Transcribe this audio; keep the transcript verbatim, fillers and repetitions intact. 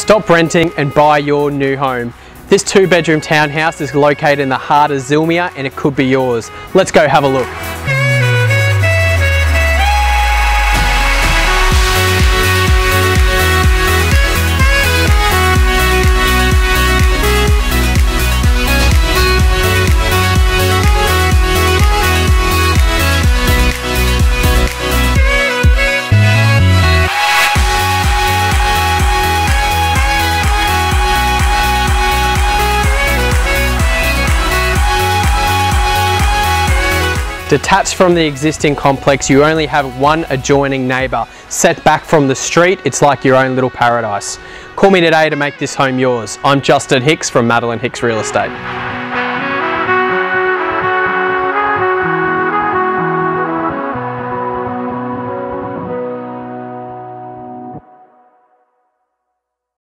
Stop renting and buy your new home. This two bedroom townhouse is located in the heart of Zillmere and it could be yours. Let's go have a look. Detached from the existing complex, you only have one adjoining neighbour. Set back from the street, it's like your own little paradise. Call me today to make this home yours. I'm Justin Hicks from Madeleine Hicks Real Estate.